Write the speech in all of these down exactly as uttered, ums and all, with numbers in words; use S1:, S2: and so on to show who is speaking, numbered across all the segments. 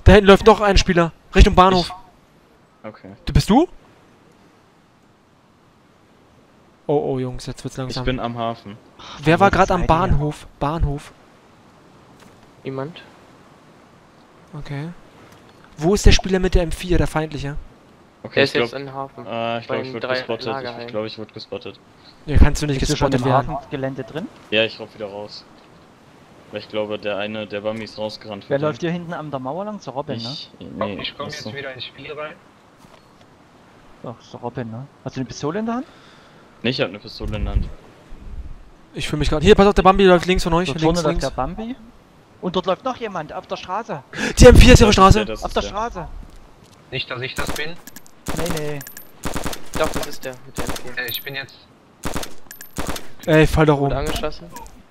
S1: Da hinten läuft noch ein Spieler. Richtung Bahnhof.
S2: Ich. Okay.
S1: Du bist du? Oh, oh, Jungs, jetzt wird's langsam.
S2: Ich bin am Hafen.
S1: Wer war gerade am Bahnhof? Bahnhof.
S3: Niemand.
S1: Okay. Wo ist der Spieler mit der M vier, der feindliche?
S2: Okay,
S3: Der
S2: ich
S3: ist jetzt
S2: glaub,
S3: in den Hafen.
S2: äh, ich
S3: Bei
S2: glaube, ich
S3: den
S2: wurde
S3: drei
S2: gespottet. Ich,
S3: Lagerhallen.
S2: ich glaube, ich wurde gespottet.
S1: Ja, kannst du nicht
S4: Bist du schon
S1: gespottet
S4: im
S1: werden.
S4: Hafengelände drin?
S2: Ja, ich rauf wieder raus. Weil ich glaube, der eine, der Bambi ist rausgerannt.
S4: Wer
S2: von
S4: läuft hier hinten an der Mauer lang? Zur Robin, ne?
S2: Ich, nee,
S5: Ich komme
S2: achso.
S5: jetzt wieder ins Spiel rein.
S4: Ach, zur Robin, ne? Hast du eine Pistole in der Hand?
S2: Nee, ich hab eine Pistole in der Hand.
S1: Ich fühle mich gerade. Hier, pass auf, der Bambi läuft links von euch.
S4: Dort
S1: Links,
S4: vorne läuft
S1: links.
S4: der Bambi. Und dort läuft noch jemand auf der Straße.
S1: Die M vier ist ihre
S2: Das
S1: Straße.
S2: der, das
S4: Auf
S2: ist
S4: der
S2: der.
S4: Straße.
S5: Nicht, dass ich das bin.
S4: Nee, nee.
S3: Doch, das ist der mit der M vier.
S5: Äh, ich bin jetzt.
S1: Ey, fall doch
S3: Gut
S1: um.
S3: angeschossen.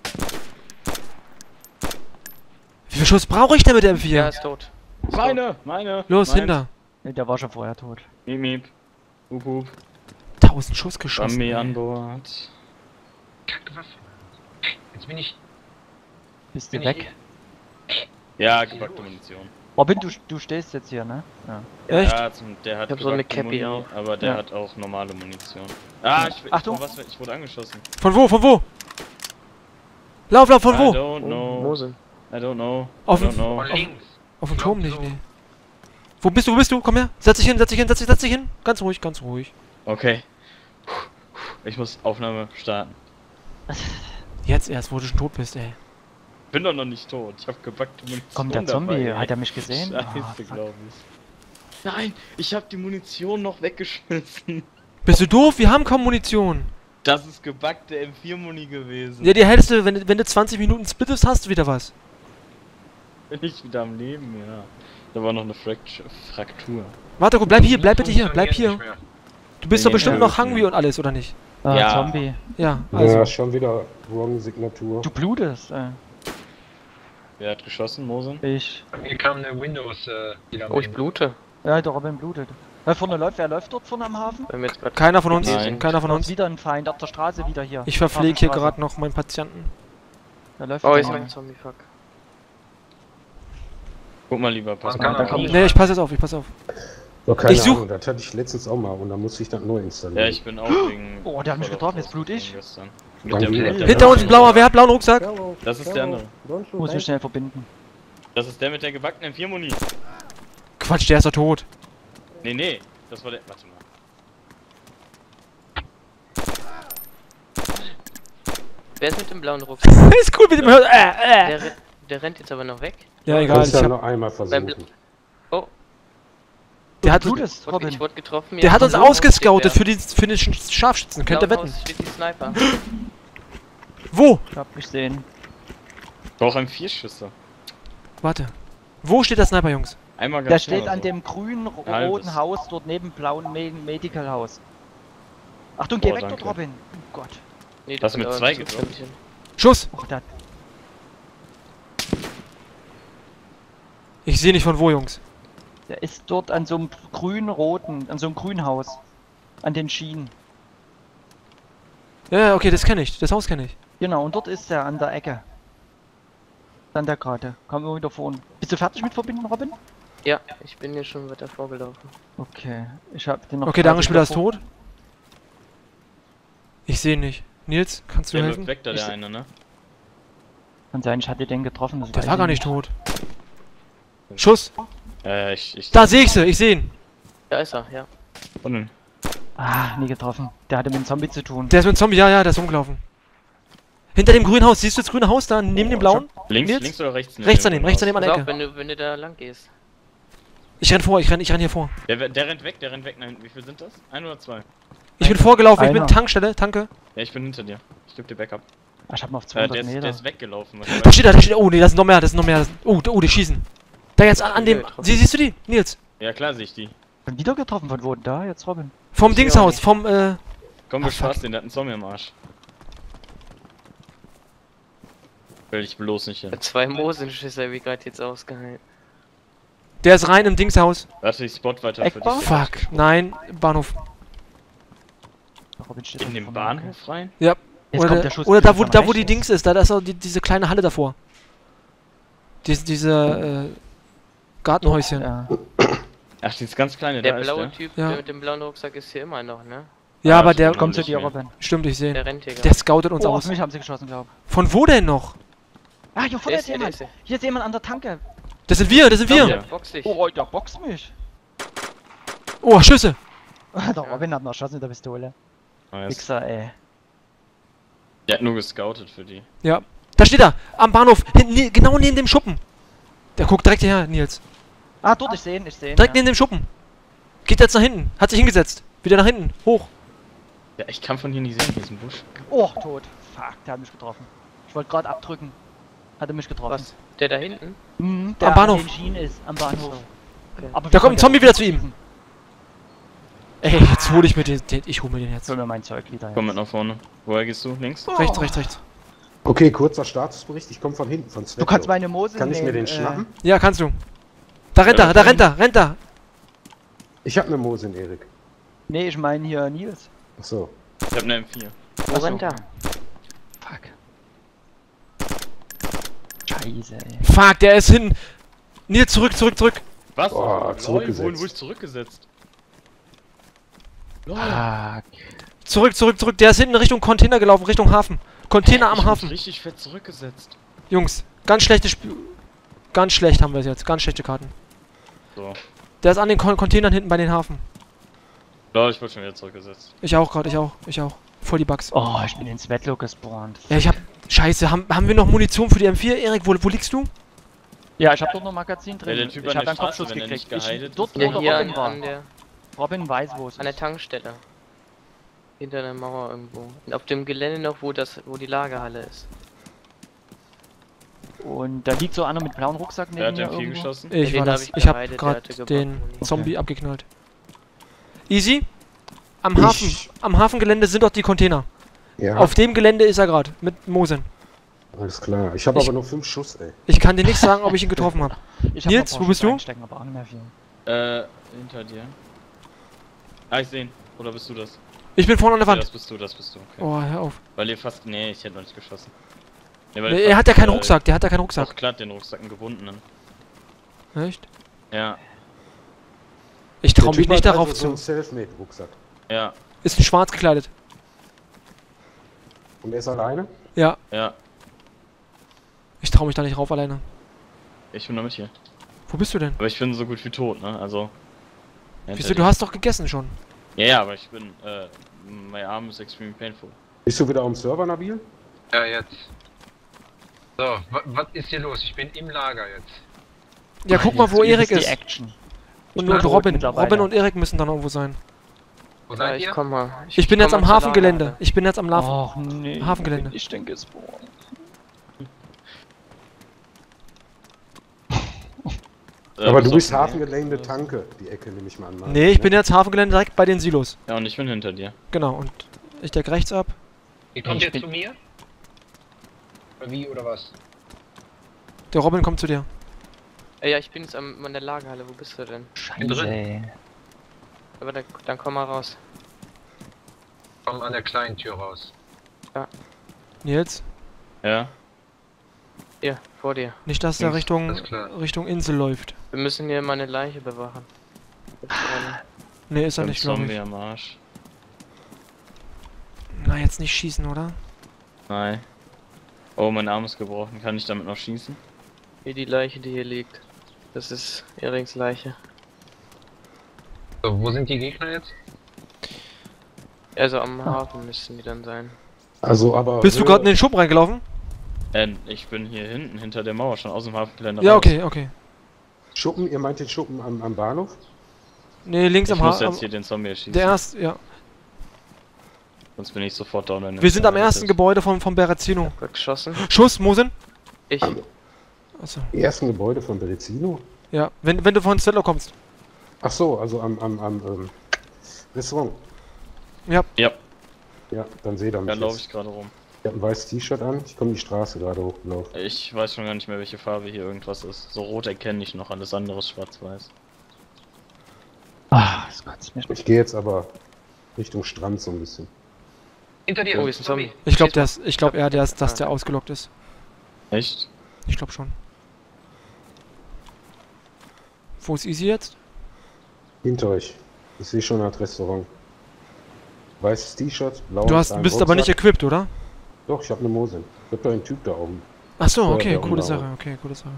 S1: Wie viel Schuss brauche ich denn mit der M
S3: Ja,
S1: vier?
S3: ist tot.
S2: Meine, meine.
S1: Los,
S2: meins.
S1: hinter.
S4: Nee, der war schon vorher tot.
S2: Miep, miep. Hup, hup.
S1: Tausend Schuss geschossen.
S2: Bambi
S1: ey.
S2: an Bord.
S5: Kacke, was? Jetzt bin ich.
S4: Bist du
S5: Bin ich
S4: weg?
S2: Ja, gebackte Munition.
S4: Robin, du, du stehst jetzt hier, ne? Ja.
S1: Echt?
S2: Ja, zum, der hat
S3: Ich hab so eine
S2: gebackte
S3: Cappy
S2: Muni,
S3: auch.
S2: aber der
S4: Ja.
S2: hat auch normale Munition. Ah, ich, ich,
S4: Achtung.
S2: was, ich wurde angeschossen.
S1: Von wo, von wo? Lauf, lauf, von
S2: I
S1: wo?
S2: don't
S3: Oh,
S2: know.
S3: Mose.
S2: I don't know.
S1: Auf
S2: I
S1: dem-
S2: don't know.
S5: Von links.
S1: Auf dem
S5: Glaub
S1: Turm nicht,
S5: so.
S1: nee. Wo bist du, wo bist du? Komm her. Setz dich hin, setz dich hin, setz dich, setz dich hin. Ganz ruhig, ganz ruhig.
S2: Okay. Ich muss Aufnahme starten.
S1: Jetzt erst, wo du schon tot bist, ey.
S2: Bin doch noch nicht tot. Ich hab gebackte Munition.
S4: Kommt der Zombie?
S2: dabei.
S4: Hat er mich gesehen?
S2: Scheiße,
S4: Ah, fuck.
S2: glaube ich. Nein, ich hab die Munition noch weggeschmissen.
S1: Bist du doof? Wir haben kaum Munition.
S2: Das ist gebackte M vier Muni gewesen.
S1: Ja, die hältst du, wenn, du- wenn du zwanzig Minuten splittest, hast du wieder was.
S2: Bin ich wieder am Leben, ja. Da war noch eine Frakt Fraktur.
S1: Warte, gut, bleib hier, bleib bitte hier, bleib
S5: Funktioniert
S1: hier.
S5: nicht mehr.
S1: Du bist
S2: Nee,
S1: doch bestimmt
S2: nee,
S1: noch
S2: nee.
S1: hungry und alles, oder nicht?
S4: Ah,
S2: Ja.
S4: Zombie.
S1: Ja, also.
S6: Ja, schon wieder Wrong-Signatur.
S4: Du blutest, äh.
S2: Wer hat geschossen, Mosen?
S4: Ich.
S5: Hier kam eine Windows. Äh, die
S3: Oh, ich blute.
S4: Ja, der Robin blutet. Da vorne läuft, wer läuft dort vorne am Hafen?
S3: Bei mir jetzt grad
S1: Keiner von uns,
S2: Nein.
S1: keiner von
S4: Und
S1: uns.
S4: wieder ein Feind auf der Straße, wieder hier.
S1: Ich verpflege hier
S4: Hafenstraße.
S1: gerade noch meinen Patienten.
S4: Da läuft
S3: Oh,
S4: der
S3: ist
S4: Mann.
S3: ein Zombie, fuck.
S2: Guck mal lieber, pass
S5: Man
S2: mal.
S5: kann
S4: da komm
S5: auch
S4: ich-
S1: Nee, ich passe jetzt auf, ich passe auf.
S6: Doch, keine
S1: Ich such-
S6: Ahnung, das hatte ich letztens auch mal und dann musste ich das neu installieren.
S2: Ja, ich bin auch wegen...
S4: Oh, der hat mich
S2: voll
S4: getroffen,
S2: auf
S4: jetzt blut ich.
S2: gestern. Mit
S6: Danke.
S2: dem, mit der
S1: Hinter uns ein blauer, wer hat blauen Rucksack?
S2: Das ist der andere.
S4: Muss mich schnell verbinden.
S2: Das ist der mit der gebackten M vier Muni.
S1: Quatsch, der ist doch tot.
S2: Nee, nee. Das war der... Warte mal.
S3: Wer ist mit dem blauen Rucksack?
S1: Ist cool mit dem Hör. Äh, äh.
S3: Der, re- der rennt jetzt aber noch weg.
S1: Ja,
S6: Du
S1: egal,
S6: kannst
S1: ich
S6: ja
S1: hab,
S6: noch einmal versuchen.
S3: Oh,
S1: der hat,
S4: Du blutest,
S3: ich wurde,
S4: Robin.
S3: ich wurde getroffen.
S1: der
S3: ja,
S1: hat uns
S3: von oben
S1: ausgescoutet
S3: steht
S1: für, die, für den Sch- Scharfschützen, könnt ihr
S3: der. Blauen
S1: wetten.
S3: Haus steht die Sniper.
S1: Wo?
S4: Ich hab gesehen.
S2: Auch M vier Schüsse.
S1: Warte. Wo steht der Sniper, Jungs?
S2: Einmal ganz
S4: Der
S2: schnell
S4: steht an
S2: so.
S4: dem grünen, ro-
S2: Halbes.
S4: roten Haus, dort neben blauen Me Medical Haus. Achtung, geh
S2: Oh,
S4: weg
S2: danke.
S4: dort, Robin. Oh Gott.
S3: Nee,
S2: Hast
S3: das
S2: mit
S3: wird
S2: zwei
S3: aber ein
S2: getroffen?
S3: bisschen-
S1: Schuss!
S4: Oh, da.
S1: Ich sehe nicht von wo, Jungs.
S4: Der ist dort an so einem grün-roten, an so einem grünen Haus. An den Schienen.
S1: Ja, ja, okay, das kenne ich. Das Haus kenne ich.
S4: Genau, und dort ist er an der Ecke. Dann der gerade. Kommen wir wieder vorne. Bist du fertig mit Verbinden, Robin?
S3: Ja, ich bin hier schon weiter vorgelaufen.
S4: Okay, ich hab den noch.
S1: Okay, der andere
S4: quasi
S1: Spieler ist
S4: davor-
S1: tot. Ich sehe ihn nicht. Nils, kannst du
S2: Der
S1: helfen?
S2: läuft weg, da
S4: Ich
S2: der
S4: se-
S2: eine, ne?
S4: Kann sein, ich hatte den getroffen. Das
S1: Der
S4: weiß
S1: war
S4: ich
S1: gar nicht tot. Schuss!
S2: Äh, ich... ich
S1: Da sehe ich sie, ich sehe ihn.
S3: Da ist er, ja.
S2: Unten.
S4: Ah, nie getroffen. Der hatte mit dem Zombie zu tun.
S1: Der ist mit dem Zombie, ja, ja, der ist rumgelaufen. Hinter dem grünen Haus, siehst du das grüne Haus da, neben dem blauen?
S2: Links,
S1: Nils?
S2: links oder rechts?
S1: Rechts daneben, rechts daneben an
S3: Pass
S1: der
S3: auf,
S1: Ecke.
S3: wenn du, wenn du da lang gehst.
S1: Ich renn vor, ich renn, ich renn hier vor.
S2: Der, der rennt weg, der rennt weg nach hinten. Wie viel sind das? Ein oder zwei?
S1: Ich bin vorgelaufen, ich bin
S4: Einer.
S1: Tankstelle, tanke.
S2: Ja, ich bin hinter dir. Ich geb dir Backup.
S4: Ah, ich hab noch auf
S2: Äh,
S4: zweihundert
S2: der, ist,
S4: Meter.
S2: der ist weggelaufen.
S1: Da steht er, da steht er. Oh, nee, das sind noch mehr, das sind noch mehr. Das sind, oh, da- oh, die schießen. Da jetzt an, an dem. Sie, siehst du die? Nils.
S2: Ja, klar sehe ich die.
S4: Schon wieder getroffen von wo? Da, jetzt Robin.
S1: Vom
S3: Ich seh
S1: Dingshaus,
S3: auch
S1: vom, äh.
S2: Komm,
S1: Ach,
S2: wir spaß
S1: fuck.
S2: den, der hat einen Zombie im Arsch. Will ich bloß nicht hin.
S3: Zwei Mosenschüsse habe ich gerade jetzt ausgehalten.
S1: Der ist rein im Dingshaus.
S2: Warte, ich spot weiter für
S4: Eckbau?
S2: dich.
S1: Fuck, nein, Bahnhof.
S4: Robin steht
S2: In
S4: auf
S2: den
S4: der
S2: Bahnhof rein?
S1: Ja.
S4: Jetzt
S1: Oder,
S4: kommt der Schuss
S1: oder da,
S4: wieder
S1: wo,
S4: von
S1: da, wo die
S4: rechts.
S1: Dings ist, da, da ist auch die, diese kleine Halle davor. Diese, diese, äh. Gartenhäuschen.
S4: Ja.
S2: Ach, dieses ganz kleine,
S3: Der
S2: da ist
S3: blaue
S2: der.
S3: Typ,
S1: Ja.
S3: der mit dem blauen Rucksack ist hier immer noch, ne?
S1: Ja,
S2: Ah,
S1: aber der...
S2: stimmt.
S4: Komm zu
S2: nicht
S4: dir,
S2: mehr.
S4: Robin.
S1: Stimmt, ich sehe.
S3: Der rennt hier
S1: Der
S3: gerade.
S1: scoutet uns
S4: Oh, auf
S1: aus.
S4: mich haben sie geschossen, glaub.
S1: Von wo denn noch?
S4: Ah, hier vorne
S3: Der
S4: ist
S3: ist hier, der
S4: jemand.
S3: ist hier.
S4: Hier ist jemand an der Tanke.
S1: Das sind wir, das sind wir.
S2: Ja.
S3: Box dich.
S4: Oh, der boxt mich.
S1: Oh, Schüsse.
S4: Der Robin hat noch erschossen mit der Pistole.
S2: Nice.
S4: Wichser, ey.
S2: Der hat nur gescoutet für die.
S1: Ja. Da steht er. Am Bahnhof. Hinten, ne- genau neben dem Schuppen. Der guckt direkt hierher, Nils.
S4: Ah, dort, ich sehe ihn, ich sehe ihn.
S1: Direkt
S4: ja.
S1: neben dem Schuppen. Geht jetzt nach hinten. Hat sich hingesetzt. Wieder nach hinten. Hoch.
S2: Ja, ich kann von hier nicht sehen, diesen Busch.
S4: Oh, tot. Fuck, der hat mich getroffen. Ich wollte gerade abdrücken. Hatte mich getroffen.
S3: Was? Der da hinten?
S4: Mhm, der
S1: Am Bahnhof.
S4: an den Schienen ist, am Bahnhof.
S3: Okay.
S4: Aber
S1: Da
S4: wir
S1: kommt ein
S4: können
S1: Zombie
S4: ja
S1: wieder zu ihm.
S4: schießen.
S1: Ey, jetzt hole ich mir den, den. Ich hole mir den jetzt.
S4: Ich hol mir mein Zeug wieder.
S2: Komm mit
S4: Jetzt.
S2: nach vorne. Woher gehst du? Links?
S1: Rechts, rechts, rechts.
S6: Okay, kurzer Statusbericht. Ich komme von hinten, von
S4: Du
S6: Svetlo.
S4: kannst meine Mose
S6: Kann ich mir
S4: nehmen,
S6: den schnappen?
S1: Ja, kannst du. Da rennt
S2: Ja,
S1: er, da rennt er, rennt er.
S6: Ich habe eine Mosin, Erik.
S4: Nee, ich meine hier Nils.
S6: Achso.
S2: Ich hab eine M vier.
S3: Wo
S4: Achso.
S3: rennt er?
S4: Fuck. Scheiße, ey.
S1: Fuck, der ist hin. Nils, zurück, zurück, zurück.
S2: Was?
S6: Oh,
S2: Lol,
S6: zurückgesetzt.
S2: Wohin wurde ich zurückgesetzt? Lol.
S4: Fuck.
S1: Zurück, zurück, zurück. Der ist hinten Richtung Container gelaufen, Richtung Hafen. Container am
S2: ich
S1: Hafen.
S2: Bin richtig fett zurückgesetzt.
S1: Jungs, ganz schlechtes Spiel. Ganz schlecht haben wir es jetzt. Ganz schlechte Karten.
S2: So.
S1: Der ist an den Kon Containern hinten bei den Hafen.
S2: Lol, ich wurde schon wieder zurückgesetzt.
S1: Ich auch gerade, ich auch, ich auch. Voll die Bugs.
S4: Oh, ich bin in Svetlo gespawnt.
S1: Ja, ich hab. Scheiße, haben, haben wir noch Munition für die M vier? Erik, wo, wo liegst du?
S4: Ja, ich hab dort noch Magazin drin.
S2: der Typ
S4: ich
S2: an
S4: hab
S2: der
S4: einen Kopfschuss
S2: Straße, wenn er nicht
S4: gekriegt.
S2: geheilt
S4: Ich,
S2: ist.
S4: dort, wo
S3: Ja,
S4: der
S3: hier
S4: Robin
S3: an,
S4: war.
S3: an der
S4: Robin weiß, wo es
S3: an der
S4: ist.
S3: Tankstelle. Hinter der Mauer irgendwo. Und auf dem Gelände noch, wo das, wo die Lagerhalle ist.
S4: Und da liegt so einer mit blauen Rucksack
S2: Wer
S4: neben
S2: hat
S4: mir
S2: M vier
S4: irgendwo.
S2: geschossen?
S1: Ich
S3: Den
S1: war
S3: hab
S1: das.
S3: ich
S1: Ich hab
S3: geheilt, der
S1: gerade
S3: hatte
S1: den
S3: gebacken.
S1: Zombie abgeknallt. Easy. Am
S6: Ich-
S1: Hafen. Am Hafengelände sind doch die Container.
S6: Ja,
S1: Auf dem Gelände ist er gerade. Mit Mosen.
S6: alles klar. Ich habe
S1: Ich-
S6: aber nur fünf Schuss, ey.
S1: Ich kann dir nichts sagen, ob ich ihn getroffen habe.
S4: Ich hab
S1: Nils,
S4: noch ein paar
S1: wo bist
S4: Schuss
S1: du?
S4: einstecken, aber auch nicht mehr viel.
S2: Äh, hinter dir. Ah, ich seh ihn. Oder bist du das?
S1: Ich bin vorne an der
S2: Ja,
S1: Wand.
S2: das bist du, das bist du. Okay.
S1: Oh, hör auf.
S2: Weil ihr fast. Nee, ich hätte noch nicht geschossen. Nee, weil
S1: Nee,
S2: ihr
S1: er
S2: fast,
S1: hat ja keinen
S2: äh,
S1: Rucksack, der hat ja keinen Rucksack.
S2: Doch, klar, den Rucksack, einen gebundenen.
S1: Echt?
S2: Ja,
S1: Ich
S6: Der
S1: trau
S6: Typ
S1: mich nicht
S6: hat
S1: darauf
S6: also so einen
S1: zu.
S6: Selfmade-Rucksack.
S2: ja,
S1: Ist ein schwarz gekleidet.
S6: Und er ist alleine?
S1: Ja,
S2: ja.
S1: ich trau mich da nicht rauf alleine.
S2: Ich bin noch mit hier.
S1: Wo bist du denn?
S2: Aber ich bin so gut wie tot, ne? Also.
S1: Wieso, du hast doch gegessen schon.
S2: Ja, ja, aber ich bin. Äh, my arm is extremely painful.
S6: Bist du wieder am Server, Nabil?
S5: Ja, jetzt. So, wa- was ist hier los? Ich bin im Lager jetzt.
S1: Ja, guck mal, wo
S4: Jetzt
S1: Erik
S4: die
S1: ist.
S4: Action.
S1: Und,
S4: bin
S1: und
S4: tot
S1: Robin.
S4: mittlerweile.
S1: Robin und Erik müssen da noch irgendwo sein.
S5: Wo
S3: Ja,
S5: seid
S3: ich
S5: ihr?
S3: komm mal.
S1: Ich bin
S3: komm
S1: jetzt am
S3: mal zur
S1: Hafengelände.
S3: Lagerhalle.
S1: Ich bin jetzt am Lafen.
S4: Och nee.
S1: Hafengelände.
S4: Ich denke gespawnt.
S2: Äh,
S6: aber
S2: bist
S6: du bist
S2: auf dem
S6: Hafengelände
S2: Weg?
S6: Tanke, die Ecke nehme ich mal an. Martin,
S1: Nee, ich
S6: ne?
S1: bin jetzt Hafengelände direkt bei den Silos.
S2: Ja, und ich bin hinter dir.
S1: Genau, und ich deck rechts ab.
S5: Ihr kommt
S4: Ich
S5: jetzt
S4: bin-
S5: zu mir? Oder wie, oder was?
S1: Der Robin kommt zu dir.
S3: Äh, Ja, ich bin jetzt am, an der Lagerhalle. Wo bist du denn?
S5: Bin
S4: Scheiße,
S5: drin.
S4: ey.
S3: Aber dann, dann komm mal raus.
S5: Komm an der kleinen Tür raus.
S1: Nils,
S2: Ja?
S3: Hier, vor dir.
S1: nicht, dass der
S2: Links,
S1: Richtung,
S5: alles klar.
S1: Richtung Insel läuft.
S3: Wir müssen hier meine Leiche bewachen. Jetzt vorne.
S1: Nee, ist er
S2: Ein
S1: nicht, glaube
S2: Zombie
S1: ich.
S2: am Arsch.
S1: Na, jetzt nicht schießen, oder?
S2: Nein. Oh, mein Arm ist gebrochen. Kann ich damit noch schießen?
S3: Hier die Leiche, die hier liegt. Das ist Eriks Leiche.
S5: So, wo sind die Gegner jetzt?
S3: Also am Hafen müssten die dann sein.
S6: Also, aber.
S1: Bist du
S6: Höhe-
S1: gerade in den Schuppen reingelaufen?
S2: Äh, ich bin hier hinten, hinter der Mauer, schon aus dem Hafengelände
S1: Ja,
S2: raus.
S1: okay, okay.
S6: Schuppen, ihr meint den Schuppen am, am Bahnhof?
S1: Nee, links
S2: Ich
S1: am
S2: muss
S1: Hafen.
S2: jetzt hier den Zombie erschießen.
S1: Der erste, ja.
S2: Sonst bin ich sofort down. wenn
S1: Wir
S2: der
S1: sind am
S2: Zombie
S1: ersten
S2: ist.
S1: Gebäude vom, vom Berezino.
S3: Wird geschossen.
S1: Schuss, Mosin?
S3: Ich.
S1: Achso.
S6: Ersten Gebäude von Berezino?
S1: Ja, wenn, wenn du von Stetlo kommst.
S6: Ach so, also am, am, am ähm, Restaurant.
S2: Ja,
S6: Ja, dann seht ihr mich
S2: da laufe
S6: jetzt.
S2: ich gerade rum.
S6: Ich habe ein weißes T-Shirt an, ich komme die Straße gerade hochgelaufen.
S2: Ich weiß schon gar nicht mehr, welche Farbe hier irgendwas ist. So rot erkenne ich noch, alles andere ist schwarz-weiß.
S4: Ah, das kotzt mich.
S6: Ich gehe jetzt aber Richtung Strand so ein bisschen.
S5: Hinter dir
S3: Oh, hier ist ein Zombie.
S1: Ich glaube, der ist, ich glaube eher, der ist, dass der ausgelockt ist.
S2: Echt?
S1: Ich glaube schon. Wo ist Easy jetzt?
S6: Hinter euch. Ich sehe schon das Restaurant. Weißes T-Shirt, blau.
S1: Du hast, bist aber nicht equipped, oder?
S6: Doch, ich habe eine Mosin. Ich hab da einen Typ da oben.
S1: Ach so,
S6: Ja,
S1: okay,
S6: der
S1: coole
S6: Umbau.
S1: Sache, okay, coole Sache.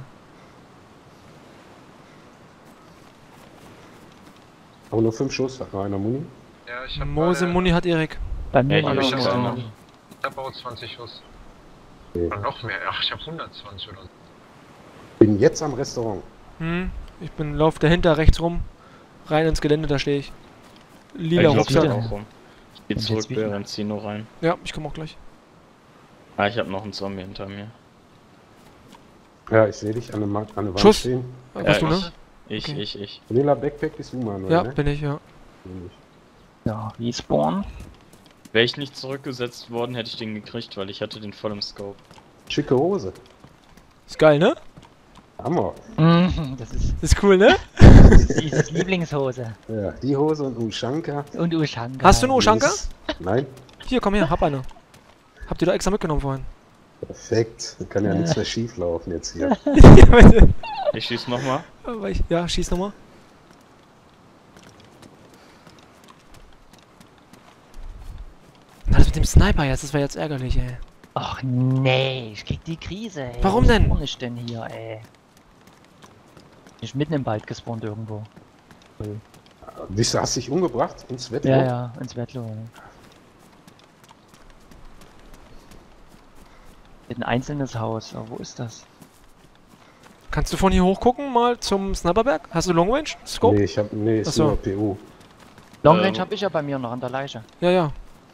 S6: Aber nur fünf Schuss, hat noch einer Muni.
S5: Ja, ich hab
S1: Mose
S5: gerade-
S1: Muni hat Erik.
S4: Bei mir
S3: Ja,
S4: war
S3: ich
S4: noch
S3: hab
S4: einer.
S3: auch.
S5: Ich hab auch zwanzig Schuss.
S6: Okay.
S5: Oder noch mehr. Ach, ich hab hundertzwanzig oder so.
S6: Bin jetzt am Restaurant.
S1: Hm, ich bin lauf dahinter rechts rum. Rein ins Gelände, da stehe ich. Lila
S2: ich lauf
S1: Rucksack.
S2: hier auch rum. Ich geh
S4: Und
S2: zurück,
S4: jetzt wieder?
S2: während Zino rein.
S1: Ja, ich komme auch gleich.
S2: Ah, ich hab noch einen Zombie hinter mir.
S6: Ja, ich sehe dich an der, Ma- an der Wand
S1: Schuss.
S6: stehen.
S1: Äh,
S2: Ja,
S1: Was du,
S2: ich,
S1: ne?
S2: ich,
S1: Okay.
S2: ich, ich.
S6: Vanilla Backpack bist du, Manuel,
S1: Ja,
S6: ne?
S1: bin ich, ja.
S6: Bin ich.
S4: Ja, Respawn.
S2: Wäre ich nicht zurückgesetzt worden, hätte ich den gekriegt, weil ich hatte den voll im Scope.
S6: Schicke Hose.
S1: Ist geil, ne?
S6: Hammer.
S4: Mhm, das ist
S1: Ist cool, ne?
S4: Isas Lieblingshose.
S6: Ja, die Hose und Ushanka.
S4: Und Ushanka.
S1: Hast du eine Ushanka?
S6: Ist- Nein?
S1: Hier, komm her, hab eine. Habt ihr da extra mitgenommen vorhin?
S6: Perfekt. Da kann ja nichts mehr schief laufen jetzt hier.
S2: Ich schieß nochmal.
S1: Aber ich, ja, schieß nochmal. Na, das mit dem Sniper jetzt, das war jetzt ärgerlich, ey.
S4: Ach nee, ich krieg die Krise, ey.
S1: Warum
S4: Was
S1: denn?
S4: spawn ich denn hier, ey? Ich mitten im Wald gespawnt irgendwo.
S6: Wisst du, hast dich umgebracht ins Wetter?
S4: Ja, ja, ins Wettlo. Ja. Ein einzelnes Haus, aber wo ist das?
S1: Kannst du von hier hoch gucken, mal zum Sniperberg? Hast du Long Range? Scope?
S6: Nee, ich hab. Nee, ist
S1: Ach so.
S6: nur P U.
S4: Long
S2: Ähm.
S4: Range hab ich ja bei mir noch an der Leiche.
S1: Ja, ja.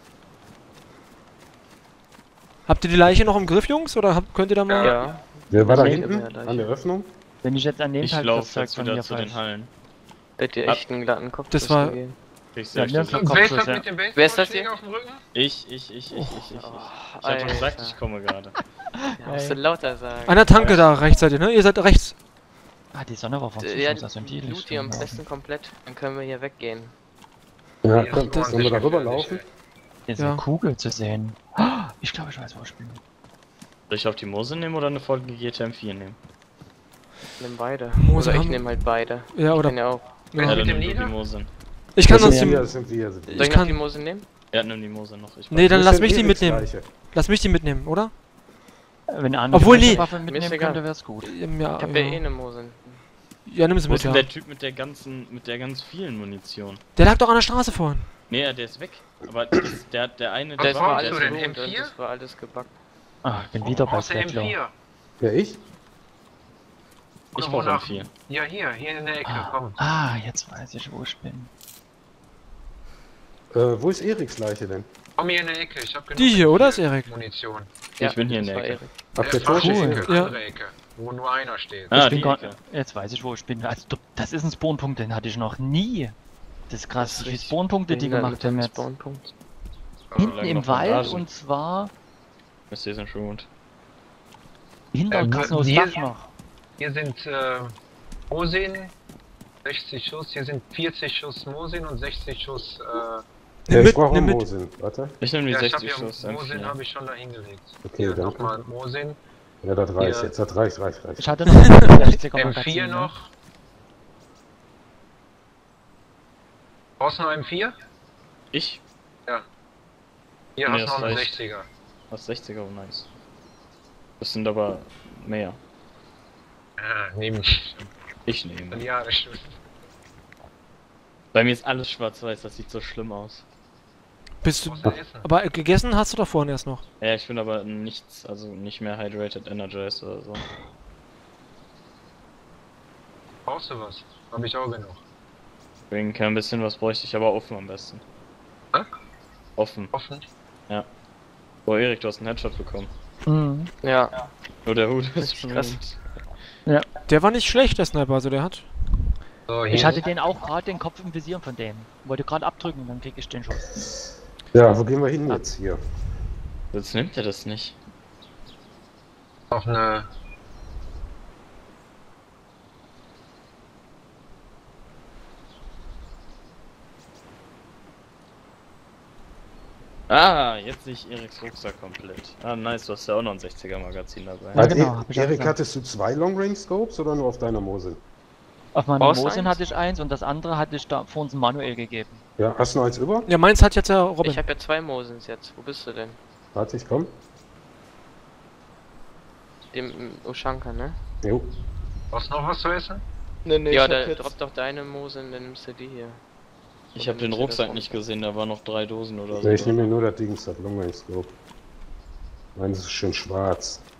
S1: Habt ihr die Leiche noch im Griff, Jungs? Oder habt, könnt ihr da mal...
S3: Ja.
S6: Wer war da
S3: Nee,
S6: hinten?
S3: mehr Leiche.
S6: An der Öffnung?
S4: Wenn ich jetzt an dem
S2: Ich
S4: Teil
S2: laufe
S4: verzeugt
S2: jetzt
S4: von
S2: wieder
S4: mir
S2: zu den
S4: falsch.
S2: Hallen.
S3: Hätte echt einen glatten Kopf.
S1: Das war-
S3: gegeben.
S2: Ich
S4: Ja,
S2: sag
S4: mir
S2: das
S4: ist
S2: jetzt.
S4: noch
S5: Wer ist
S4: Kopfschuss,
S5: das
S4: ja.
S5: mit dem
S3: Wer ist das
S5: Baseballschläger
S3: hier?
S5: auf dem Rücken?
S2: Ich, ich, ich, ich, ich, ich, ich. Ich hab doch gesagt,
S3: Alter.
S2: ich komme gerade.
S3: Ja, musst du lauter sagen.
S1: An der Tanke da rechts seid ihr, ne? Ihr seid rechts.
S4: Ah, die Sonne war von
S3: Äh, Ja,
S4: aus dem Deal.
S3: loot die am besten komplett, dann können wir hier weggehen.
S6: Ja,
S5: Hier
S6: komm,
S5: ist
S6: sollen wir da
S5: ordentlich
S6: rüber
S5: gefährlich,
S6: laufen?
S5: ey.
S4: Hier ist
S1: Ja.
S4: eine Kugel zu sehen. Ah, ich glaube, ich weiß, wo ich bin.
S2: Soll ich auf die Mose nehmen oder eine Folge G T M vier nehmen?
S3: Nimm beide.
S1: Mose
S3: Oder ich
S1: haben-
S3: nehme halt beide.
S1: Ja,
S3: Ich
S1: oder...
S3: kann ja auch.
S1: Ja.
S2: Ja,
S5: mit
S2: dann
S5: dem
S2: nimm du die
S5: Nieder?
S2: Mose.
S1: Ich kann
S6: Das
S1: sonst
S6: sind
S1: die...
S6: wir, das sind wir. das sind wir.
S3: Soll ich
S1: kann-
S3: noch die Mose nehmen?
S2: Ja, nimm die Mose noch. Ich
S1: Nee, dann
S6: Wo ist
S1: lass
S6: denn
S1: mich die
S6: Eriks
S1: mitnehmen.
S6: Leiche?
S1: Lass mich die mitnehmen, oder?
S4: Wenn eine
S1: Obwohl,
S4: andere
S1: nee.
S4: Waffe
S3: Mir
S4: mitnehmen
S3: ist egal.
S4: könnte, wär's gut.
S1: Ja,
S3: Ich hab ja eh
S1: ja.
S3: eine Mose.
S1: Ja, nimm sie
S2: Wo
S1: mit,
S2: ist denn
S1: ja.
S2: der Typ mit der ganzen, mit der ganz vielen Munition?
S1: Der lag doch an der Straße vorhin.
S2: Nee, ja, der ist weg. Aber das, der, der eine,
S5: Was
S2: der
S3: Das
S5: war
S3: war
S5: brauchst
S3: alles
S5: du denn,
S3: geloot
S5: M
S3: und
S5: vier?
S3: das war alles gebackt.
S4: Ah, ich bin wieder bei
S5: Aus der M
S4: Svetlov.
S5: vier.
S6: Ja, ich?
S2: Ich
S5: Oder
S2: brauche
S5: wonach?
S2: M vier.
S5: Ja, hier, hier in der Ecke,
S4: Ah,
S5: komm.
S4: ah, jetzt weiß ich, wo ich bin.
S6: Äh, wo ist Eriks Leiche denn?
S5: Komm hier in der Ecke, ich hab genug
S1: Die hier, oder? Ist
S5: M vier
S1: Erik?
S5: Munition.
S2: Ich bin hier in
S3: das
S2: der
S3: war
S2: Ecke.
S3: Erik.
S6: Auf
S5: Äh,
S6: der
S5: falsche
S6: Torsche?
S5: Ecke,
S1: Ja.
S5: andere Ecke, wo nur einer steht.
S2: Ah,
S4: ich bin
S2: die
S4: grad,
S2: Ecke.
S4: jetzt weiß ich, wo ich bin. Also, das ist ein Spawnpunkt, den hatte ich noch nie. Das ist krass,
S3: Das ist
S4: wie viele
S3: richtig
S4: Spawnpunkte die
S3: behindert
S4: gemacht
S3: mit dem
S4: haben jetzt.
S3: Spawnpunkt.
S2: Also
S4: Hinten
S2: lange
S4: im
S2: noch von da
S4: Wald
S2: sind.
S4: und zwar
S2: Ist hier sind schon gut.
S4: hinter
S5: Ähm,
S4: Kassenhaus
S5: hier-
S4: Dach noch.
S5: Hier sind äh, Mosin, sechzig Schuss, hier sind vierzig Schuss Mosin und sechzig Schuss. Äh,
S6: Ja,
S1: Nimm
S6: ich
S1: mit,
S6: brauche
S1: nimm
S6: einen
S1: mit.
S6: Mosin. Warte.
S2: Ich nehme die
S5: ja, ich hab
S2: sechzig
S5: hier
S2: Schuss M
S5: Mosin
S2: vier.
S5: habe ich schon da hingelegt.
S6: Okay,
S5: Hier
S6: danke.
S5: nochmal Mosin.
S6: Ja, das reicht.
S5: Hier.
S6: Jetzt, das reicht, reicht, reicht.
S4: Ich hatte noch ein sechziger
S5: M
S4: Magazin,
S5: vier
S4: ne?
S5: noch. Brauchst du noch M vier?
S2: Ich?
S5: Hier
S2: Nee,
S5: hast du
S2: das
S5: noch einen
S2: reicht.
S5: sechziger.
S2: Was sechziger, oh nice. Das sind aber mehr.
S5: Ah, neben dich.
S2: Ich nehme.
S5: Ja, das stimmt.
S2: Bei mir ist alles schwarz-weiß, das sieht so schlimm aus.
S1: Bist du...
S5: Brauchst du Essen?
S1: Aber gegessen hast du doch vorhin erst noch.
S2: Ja, ich bin aber nichts, also nicht mehr hydrated, energized oder so.
S5: Brauchst du was? Hab ich auch genug.
S2: Deswegen kein bisschen was bräuchte ich, aber offen am besten.
S5: Hä?
S2: Offen.
S5: Offen?
S2: Oh Erik, du hast einen Headshot bekommen.
S4: Mhm.
S3: Ja,
S2: Nur der Hut ist
S3: ist krass.
S2: rund.
S1: Der war nicht schlecht, der Sniper, also der hat...
S5: So, hier.
S4: Ich hatte den auch gerade den Kopf im Visier von dem. Wollte gerade abdrücken, dann krieg ich den Schuss.
S6: Ja, wo gehen wir hin jetzt hier?
S2: Jetzt nimmt er das nicht.
S5: noch eine.
S2: Ah, jetzt sehe ich Eriks Rucksack komplett. Ah, nice, du hast ja auch noch ein sechziger Magazin dabei.
S4: Ja,
S6: Hat
S4: genau,
S6: E-
S4: hab ich auch
S6: Erik,
S4: gesagt.
S6: hattest du zwei Long Range Scopes oder nur auf deiner Mosin?
S4: Auf meiner
S3: Brauchst du
S4: Mosin
S3: eins?
S4: hatte ich eins und das andere hatte ich da vor uns Manuel gegeben.
S6: Ja, hast du noch eins über?
S1: Ja, meins hat jetzt ja Robin.
S3: Ich habe ja zwei Mosins jetzt. Wo bist du denn?
S6: Warte, ich komm.
S3: Dem im Oshanka, ne?
S6: Jo.
S5: Brauchst du noch was zu essen?
S7: Nee, nee,
S3: ja,
S7: ich hab
S3: da
S7: jetzt...
S3: droppt doch deine Mosin, dann nimmst du die hier.
S2: Ich
S3: Oder
S2: habe den
S3: nimmst du das
S2: Rucksack
S3: runter?
S2: nicht gesehen, da waren noch drei Dosen oder so.
S6: Nee, ich nehme mir nur das Ding, das Long Range Scope. Meins ist schön schwarz.